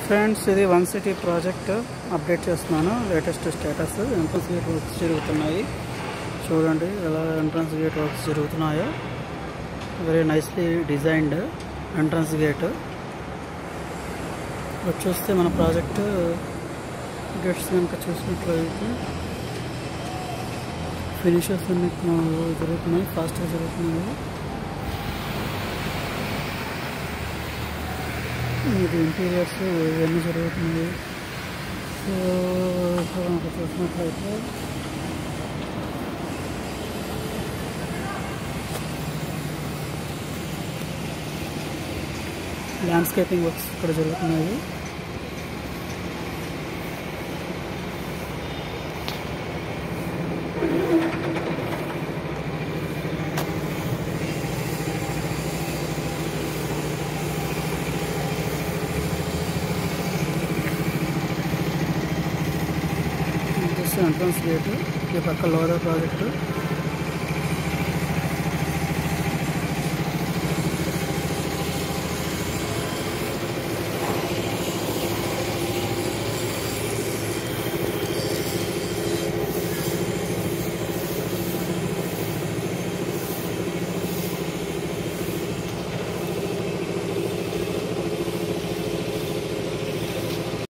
Friends, ఇది one city project update చేస్తున్నాను. Latest status. Entrance gate works జరుగుతున్నాయి. చూడండి ఎలా ఎంట్రన్స్ గేట్ వర్క్స్ జరుగుతున్నాయో. Very nicely designed entrance gate. చూస్తే మన ప్రాజెక్ట్ గేట్స్ కనుక చూసినట్లయితే ఫినిషెస్ అన్ని జరుగుతున్నాయి, ఫాస్ట్గా జరుగుతున్నాయి. ఇది ఇంటీరియర్స్ ఇవన్నీ జరుగుతున్నాయి. సో మనకు చూసినట్లయితే ల్యాండ్స్కేపింగ్ వర్క్స్ ఇక్కడ జరుగుతున్నాయి. ఎంట్రన్స్ గేట్, ఈ పక్క లోదా ప్రాజెక్టు.